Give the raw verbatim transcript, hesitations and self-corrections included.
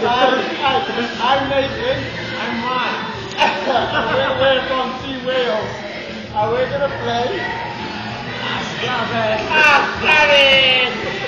I, I'm Nathan. I'm Mark. we're, we're from Sea Wales. And we're gonna play. Ah, got it!